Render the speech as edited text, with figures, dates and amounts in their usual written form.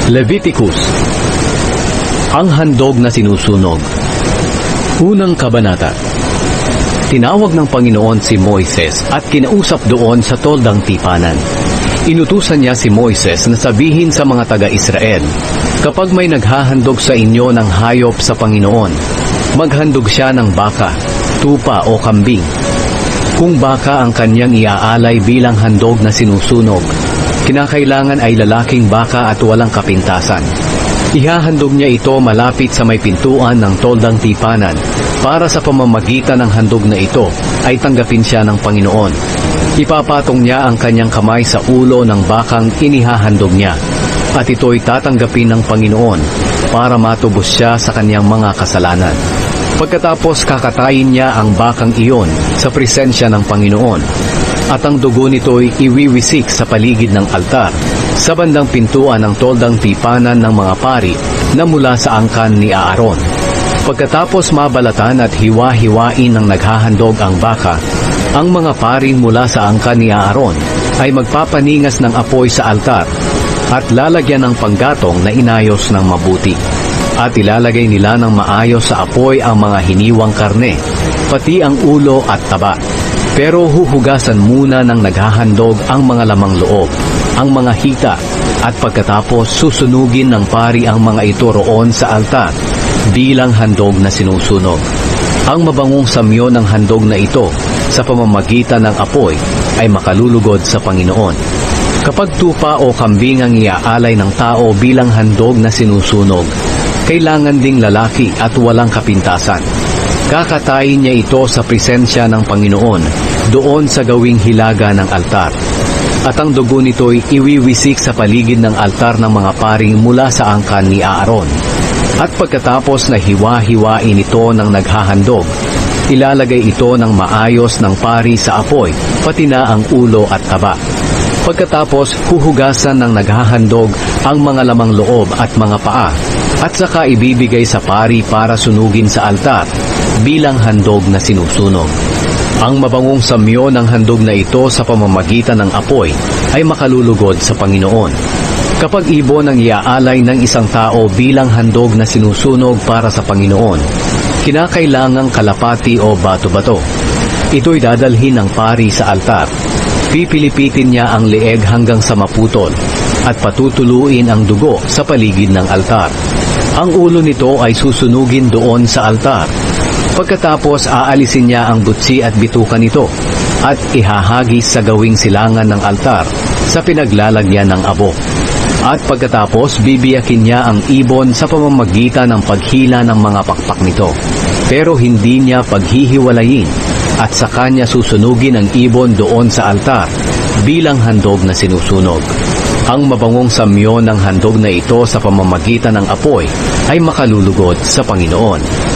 Leviticus. Ang handog na sinusunog. Unang kabanata. Tinawag ng Panginoon si Moises at kinausap doon sa toldang tipanan. Inutusan niya si Moises na sabihin sa mga taga-Israel, kapag may naghahandog sa inyo ng hayop sa Panginoon, maghandog siya ng baka, tupa o kambing. Kung baka ang kanyang iaalay bilang handog na sinusunog, kinakailangan ay lalaking baka at walang kapintasan. Ihahandog niya ito malapit sa may pintuan ng toldang tipanan para sa pamamagitan ng handog na ito ay tanggapin siya ng Panginoon. Ipapatong niya ang kanyang kamay sa ulo ng bakang inihahandog niya at ito'y tatanggapin ng Panginoon para matubos siya sa kanyang mga kasalanan. Pagkatapos kakatayin niya ang bakang iyon sa presensya ng Panginoon at ang dugo nito'y iwiwisik sa paligid ng altar sa bandang pintuan ng toldang tipanan ng mga pari na mula sa angkan ni Aaron. Pagkatapos mabalatan at hiwa-hiwain ng naghahandog ang baka, ang mga pari mula sa angkan ni Aaron ay magpapaningas ng apoy sa altar at lalagyan ng panggatong na inayos ng mabuti. At ilalagay nila ng maayos sa apoy ang mga hiniwang karne, pati ang ulo at taba. Pero huhugasan muna ng naghahandog ang mga lamang loob, ang mga hita, at pagkatapos susunugin ng pari ang mga ito roon sa altar bilang handog na sinusunog. Ang mabangong samyo ng handog na ito sa pamamagitan ng apoy ay makalulugod sa Panginoon. Kapag tupa o kambing ang iaalay ng tao bilang handog na sinusunog, kailangan ding lalaki at walang kapintasan. Kakatayin niya ito sa presensya ng Panginoon doon sa gawing hilaga ng altar. At ang dugo nito'y iwiwisik sa paligid ng altar ng mga paring mula sa angkan ni Aaron. At pagkatapos na hiwa-hiwain ito ng naghahandog, ilalagay ito ng maayos ng pari sa apoy, pati na ang ulo at taba. Pagkatapos huhugasan ng naghahandog ang mga lamang loob at mga paa, at saka ibibigay sa pari para sunugin sa altar bilang handog na sinusunog. Ang mabangong samyo ng handog na ito sa pamamagitan ng apoy ay makalulugod sa Panginoon. Kapag ibon ang iaalay ng isang tao bilang handog na sinusunog para sa Panginoon, kinakailangang kalapati o bato-bato. Ito'y dadalhin ng pari sa altar. Pipilipitin niya ang leeg hanggang sa maputol at patutuluin ang dugo sa paligid ng altar. Ang ulo nito ay susunugin doon sa altar. Pagkatapos aalisin niya ang butsi at bituka nito at ihahagis sa gawing silangan ng altar sa pinaglalagyan ng abo. At pagkatapos bibiyakin niya ang ibon sa pamamagitan ng paghila ng mga pakpak nito. Pero hindi niya paghihiwalayin at sa kanya susunugin ang ibon doon sa altar bilang handog na sinusunog. Ang mabangong samyo ng handog na ito sa pamamagitan ng apoy ay makalulugod sa Panginoon.